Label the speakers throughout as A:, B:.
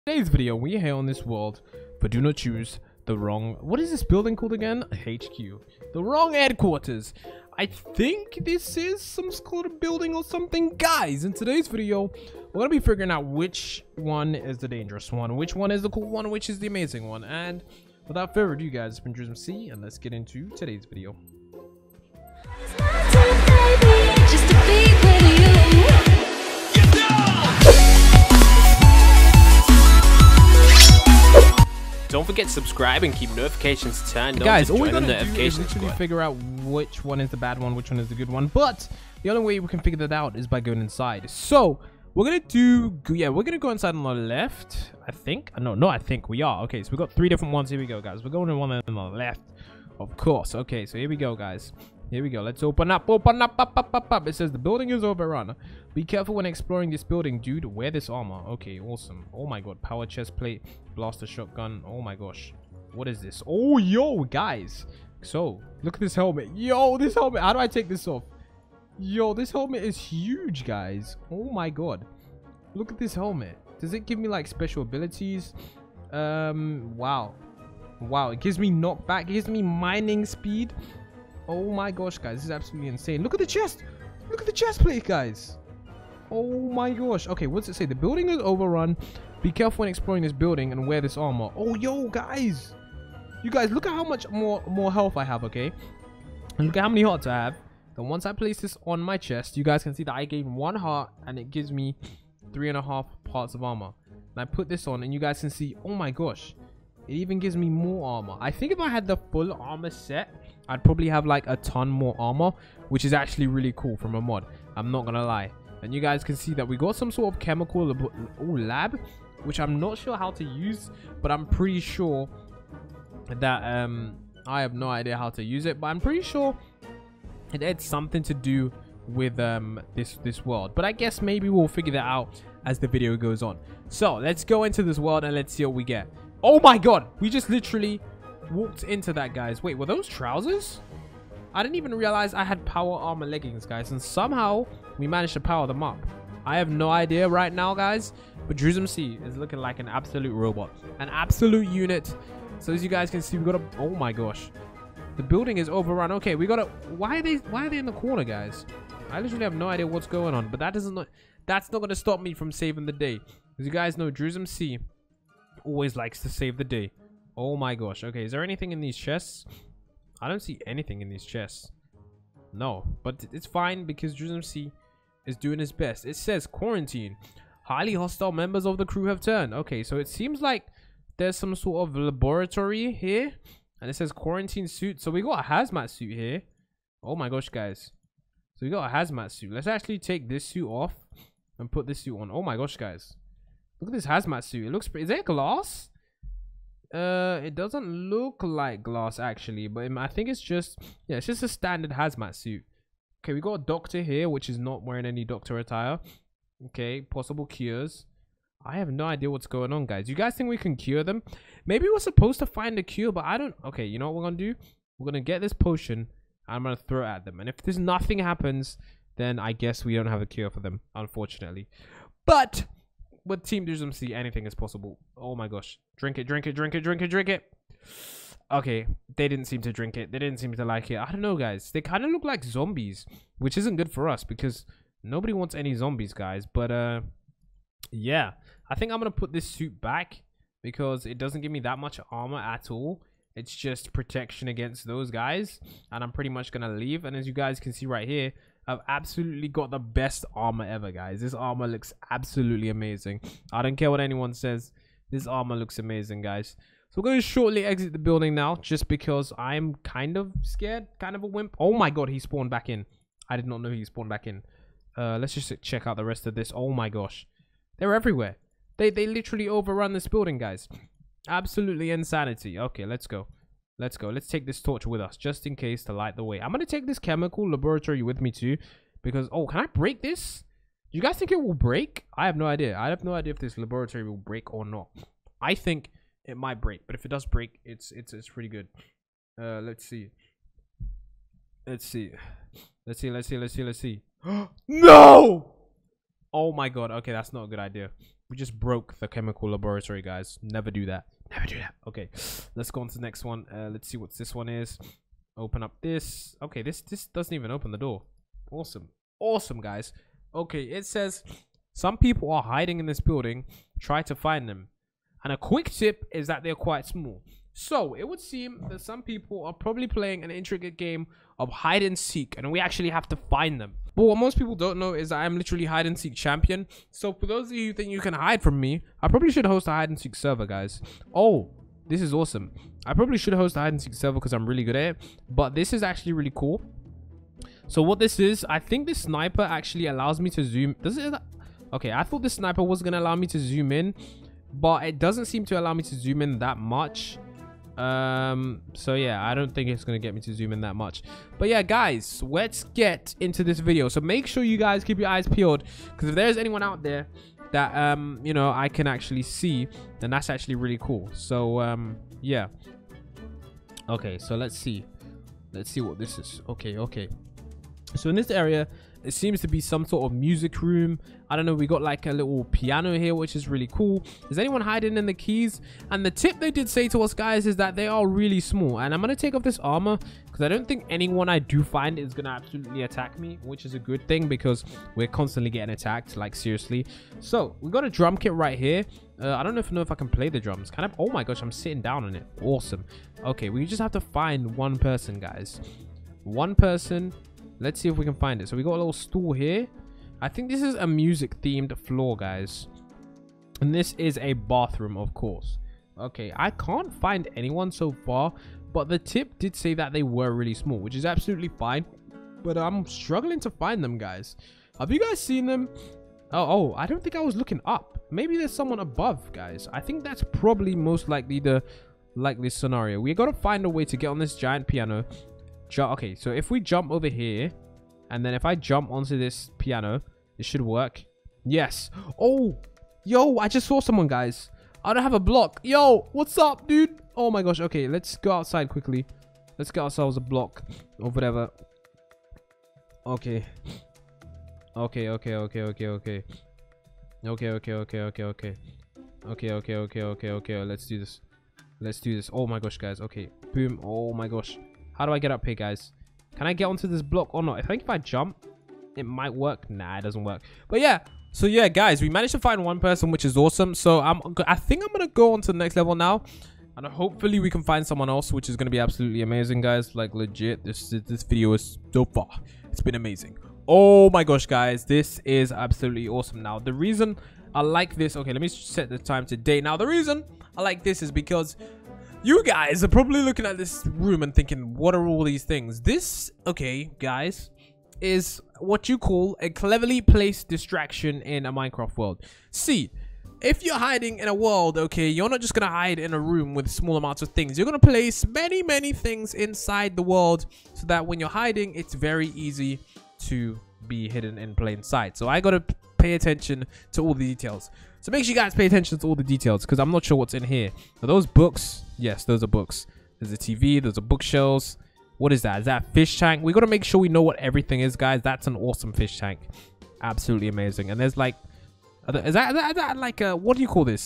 A: Today's video, we are here on this world, but do not choose the wrong... What is this building called again? HQ. The wrong headquarters. I think this is some sort of building or something. Guys, in today's video, we're going to be figuring out which one is the dangerous one, which one is the cool one, which is the amazing one. And without further ado, guys, it's been Drizm C, and let's get into today's video.
B: Don't forget to subscribe and keep notifications turned on.
A: Guys, all we gotta do is literally figure out which one is the bad one, which one is the good one. But the only way we can figure that out is by going inside. So we're gonna do, yeah, we're gonna go inside on the left, I think. No, I think we are. Okay, so we got 3 different ones. Here we go, guys. We're going in one on the left, of course. Okay, so here we go, guys. Here we go. Let's open up. Up. It says the building is overrun. Be careful when exploring this building, dude. Wear this armor. Okay, awesome. Oh my god. Power chest plate. Blaster shotgun. Oh my gosh. What is this? Oh, yo, guys. So, look at this helmet. Yo, this helmet. How do I take this off? Yo, this helmet is huge, guys. Oh my god. Look at this helmet. Does it give me like special abilities? Wow. Wow, it gives me knockback. It gives me mining speed. Oh my gosh, guys, this is absolutely insane. Look at the chest. Look at the chest plate, guys. Oh my gosh. Okay, what's it say? The building is overrun. Be careful when exploring this building and wear this armor. Oh, yo, guys. You guys, look at how much more health I have, okay? And look at how many hearts I have. Then once I place this on my chest, you guys can see that I gain 1 heart and it gives me 3.5 parts of armor. And I put this on and you guys can see, oh my gosh, it even gives me more armor. I think if I had the full armor set, I'd probably have like a ton more armor, which is actually really cool from a mod. I'm not gonna lie. And you guys can see that we got some sort of chemical lab, which I'm not sure how to use, but I'm pretty sure that I have no idea how to use it, but I'm pretty sure it had something to do with this world. But I guess maybe we'll figure that out as the video goes on. So let's go into this world and let's see what we get. Oh my god, we just literally walked into that, guys. Wait, were those trousers? I didn't even realize I had power armor leggings, guys, and somehow we managed to power them up. I have no idea right now, guys, but Drizm C is looking like an absolute robot, an absolute unit. So as you guys can see, we got a, oh my gosh, the building is overrun. Okay, we got a, why are they in the corner, guys? I literally have no idea what's going on, but that's not going to stop me from saving the day. As you guys know, Drizm C always likes to save the day. Oh my gosh. Okay, is there anything in these chests? I don't see anything in these chests. No, but it's fine because Drizm C is doing his best. It says quarantine. Highly hostile members of the crew have turned. Okay, so it seems like there's some sort of laboratory here. And it says quarantine suit. So we got a hazmat suit here. Oh my gosh, guys. So we got a hazmat suit. Let's actually take this suit off and put this suit on. Oh my gosh, guys. Look at this hazmat suit. It looks pretty. Is there glass? It doesn't look like glass actually, but I think it's just, yeah, it's just a standard hazmat suit. Okay, we got a doctor here, which is not wearing any doctor attire. Okay, possible cures. I have no idea what's going on, guys. You guys think we can cure them? Maybe we're supposed to find a cure, but I don't. Okay, you know what we're gonna do? We're gonna get this potion and I'm gonna throw it at them, and if there's nothing happens, then I guess we don't have a cure for them, unfortunately. But with Team Drizm C, anything is possible. Oh my gosh. Drink it, drink it, drink it, drink it, drink it. Okay, they didn't seem to drink it. They didn't seem to like it. I don't know, guys. They kind of look like zombies, which isn't good for us because nobody wants any zombies, guys. But, yeah. I think I'm going to put this suit back because it doesn't give me that much armor at all. It's just protection against those guys. And I'm pretty much going to leave. And as you guys can see right here, I've absolutely got the best armor ever, guys. This armor looks absolutely amazing. I don't care what anyone says. This armor looks amazing, guys. So we're going to shortly exit the building now, just because I'm kind of scared, kind of a wimp. Oh my god, he spawned back in. I did not know he spawned back in. Let's just check out the rest of this. Oh my gosh. They're everywhere. They literally overrun this building, guys. Absolutely insanity. Okay, let's go. Let's go. Let's take this torch with us, just in case to light the way. I'm going to take this chemical laboratory with me too, because, oh, can I break this? Do you guys think it will break? I have no idea. I have no idea if this laboratory will break or not. I think it might break, but if it does break, it's pretty good. Let's see. Let's see. Let's see. Let's see. Let's see. Let's see. No! Oh my god. Okay, that's not a good idea. We just broke the chemical laboratory, guys. Never do that. Never do that. Okay, let's go on to the next one. Let's see what this one is. Open up this. Okay, this doesn't even open the door. Awesome. Awesome, guys. Okay, it says some people are hiding in this building. Try to find them. And a quick tip is that they're quite small. So it would seem that some people are probably playing an intricate game of hide and seek, and we actually have to find them. But what most people don't know is that I'm literally hide and seek champion. So for those of you who think you can hide from me, I probably should host a hide and seek server, guys. Oh, this is awesome. I probably should host a hide and seek server because I'm really good at it. But this is actually really cool. So what this is, I think this sniper actually allows me to zoom. Does it? Okay, I thought this sniper was going to allow me to zoom in, but it doesn't seem to allow me to zoom in that much. So yeah, I don't think it's gonna get me to zoom in that much. But yeah, guys, let's get into this video. So make sure you guys keep your eyes peeled, because if there's anyone out there that you know, I can actually see, then that's actually really cool. So yeah. Okay, so let's see what this is. Okay, so in this area, it seems to be some sort of music room. I don't know, we got like a little piano here, which is really cool. Is anyone hiding in the keys? And the tip they did say to us, guys, is that they are really small. And I'm going to take off this armor because I don't think anyone I do find is going to absolutely attack me, which is a good thing because we're constantly getting attacked, like seriously. So we got a drum kit right here. I don't know if I can play the drums. Kind of. Oh my gosh, I'm sitting down on it. Awesome. Okay, we just have to find one person, guys. One person. Let's see if we can find it. So we got a little stool here. I think this is a music themed floor, guys. And this is a bathroom, of course. Okay, I can't find anyone so far, but the tip did say that they were really small, which is absolutely fine. But I'm struggling to find them, guys. Have you guys seen them? Oh, I don't think I was looking up. Maybe there's someone above, guys. I think that's probably most likely the this scenario. We got to find a way to get on this giant piano. Okay, so if we jump over here, and then if I jump onto this piano, it should work. Yes. Oh, yo, I just saw someone, guys. I don't have a block. Yo, what's up, dude? Oh my gosh. Okay, let's go outside quickly. Let's get ourselves a block or whatever. Okay. Okay. Let's do this. Oh my gosh, guys. Okay. Boom. Oh my gosh. How do I get up here, guys? Can I get onto this block or not? I think if I jump, it might work. Nah, it doesn't work. But yeah. So yeah, guys, we managed to find one person, which is awesome. So I think I'm gonna go on to the next level now, and hopefully we can find someone else, which is gonna be absolutely amazing, guys. Like legit, this video is so far, it's been amazing. Oh my gosh, guys, this is absolutely awesome. Now the reason I like this, okay, let me set the time to date. Now the reason I like this is because you guys are probably looking at this room and thinking, what are all these things? This, okay, guys, is what you call a cleverly placed distraction in a Minecraft world. See, if you're hiding in a world, okay, you're not just going to hide in a room with small amounts of things. You're going to place many things inside the world so that when you're hiding, it's very easy to be hidden in plain sight. So I got to pay attention to all the details. So make sure you guys pay attention to all the details because I'm not sure what's in here. Are those books? Yes, those are books. There's a TV. Those are bookshelves. What is that? Is that a fish tank? We got to make sure we know what everything is, guys. That's an awesome fish tank. Absolutely amazing. And there's like, is that like a, what do you call this?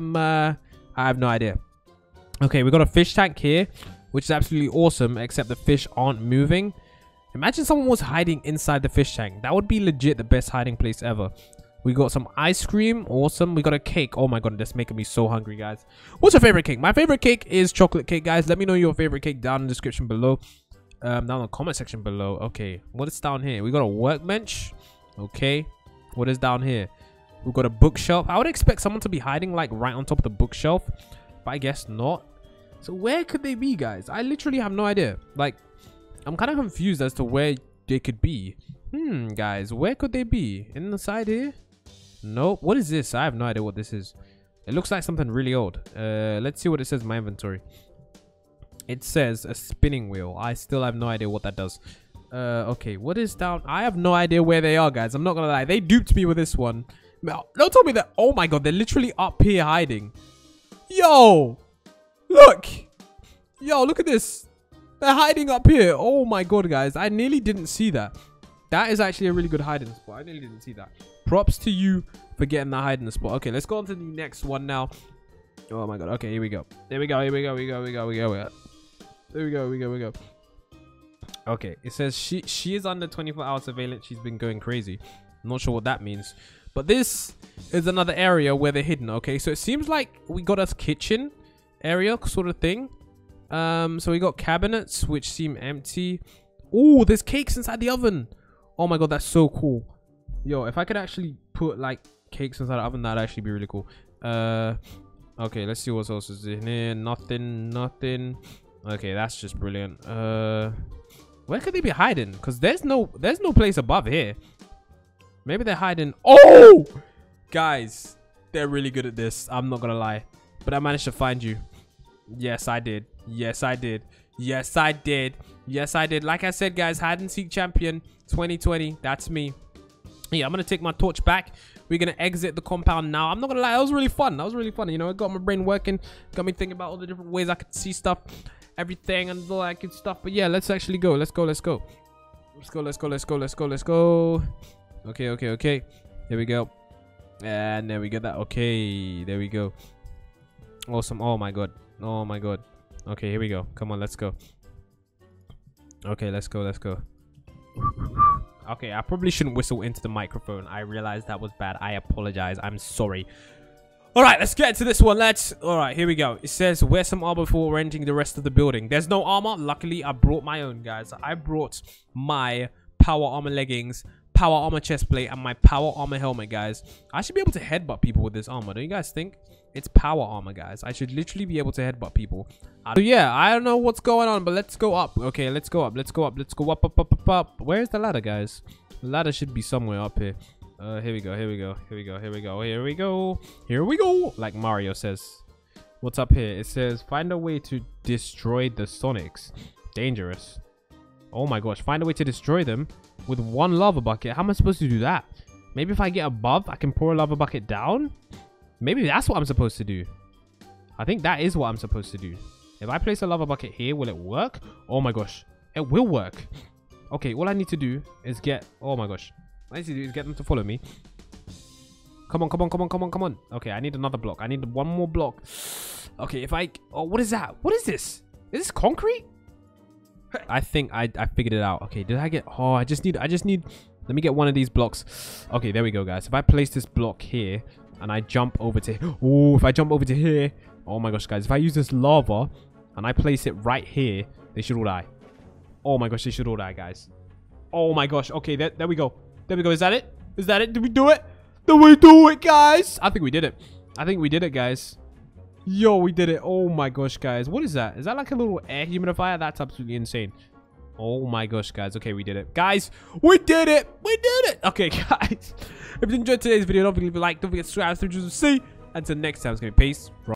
A: I have no idea. Okay, we got a fish tank here, which is absolutely awesome, except the fish aren't moving. Imagine someone was hiding inside the fish tank. That would be legit the best hiding place ever. We got some ice cream. Awesome. We got a cake. Oh my god, that's making me so hungry, guys. What's your favorite cake? My favorite cake is chocolate cake, guys. Let me know your favorite cake down in the description below. Down in the comment section below. Okay, what is down here? We got a workbench. Okay, what is down here? We've got a bookshelf. I would expect someone to be hiding like right on top of the bookshelf, but I guess not. So where could they be, guys? I literally have no idea. Like, I'm kind of confused as to where they could be. Guys, where could they be? In the side here? Nope. What is this? I have no idea what this is. It looks like something really old. Let's see what it says in my inventory. It says a spinning wheel. I still have no idea what that does. Okay, what is down? I have no idea where they are, guys. I'm not gonna lie. They duped me with this one. Don't tell me that. Oh my god, they're literally up here hiding. Yo! Look! Yo, look at this. They're hiding up here. Oh my god, guys. I nearly didn't see that. That is actually a really good hiding spot. I really didn't see that. Props to you for getting that hiding spot. Okay, let's go on to the next one now. Oh my god. Okay, here we go. There we go. Here we go. There we go. Okay, it says she is under 24-hour surveillance. She's been going crazy. I'm not sure what that means. But this is another area where they're hidden. Okay, so it seems like we got a kitchen area sort of thing. So we got cabinets which seem empty. Oh, there's cakes inside the oven. Oh my god, that's so cool. Yo, if I could actually put like cakes inside the oven, that'd actually be really cool. Okay, let's see what else is in here. Nothing. Okay, that's just brilliant. Where could they be hiding? Because there's no place above here. Maybe they're hiding. Oh, guys, they're really good at this. I'm not gonna lie, but I managed to find you. Yes, I did. Yes, I did. Yes, I did. Yes, I did. Like I said, guys, hide and seek champion 2020. That's me. Yeah, I'm gonna take my torch back. We're gonna exit the compound now. I'm not gonna lie, that was really fun. That was really fun. You know, it got my brain working, got me thinking about all the different ways I could see stuff, everything, and all that good stuff. But yeah, let's actually go. Let's go. Okay. Here we go. And there we go. That okay. There we go. Awesome. Oh my god. Okay, here we go. Come on, let's go. Okay, let's go. Okay, I probably shouldn't whistle into the microphone. I realized that was bad. I apologize. I'm sorry. All right, let's get into this one. All right, here we go. It says, wear some armor before entering the rest of the building. There's no armor. Luckily, I brought my own, guys. I brought my power armor leggings, power armor chest plate, and my power armor helmet, guys. I should be able to headbutt people with this armor. Don't you guys think? It's power armor, guys. I should literally be able to headbutt people. So yeah, I don't know what's going on, but let's go up. Okay, let's go up. Let's go up. Where's the ladder, guys? The ladder should be somewhere up here. Here we go. Like Mario says. What's up here? It says, find a way to destroy the Sonics. Dangerous. Oh my gosh, find a way to destroy them with one lava bucket. How am I supposed to do that? Maybe if I get above, I can pour a lava bucket down? Maybe that's what I'm supposed to do. I think that is what I'm supposed to do. If I place a lava bucket here, will it work? Oh my gosh, it will work. Okay, all I need to do is get... Oh my gosh. All I need to do is get them to follow me. Come on. Okay, I need another block. I need one more block. Okay, if I... Oh, what is that? What is this? Is this concrete? I think I figured it out. Okay, did I get... Oh, I just need... Let me get one of these blocks. Okay, there we go, guys. If I place this block here and I jump over to... Oh, if I jump over to here... Oh my gosh, guys. If I use this lava and I place it right here, they should all die. Oh my gosh, they should all die, guys. Oh my gosh. Okay, there we go. Is that it? Did we do it? Did we do it, guys? I think we did it. Guys. Yo, we did it. Oh my gosh, guys. What is that? Is that like a little air humidifier? That's absolutely insane. Oh my gosh, guys. Okay, we did it. Guys, we did it. Okay, guys. If you enjoyed today's video, don't forget to leave a like. Don't forget to subscribe. See. Until next time, it's going to be peace.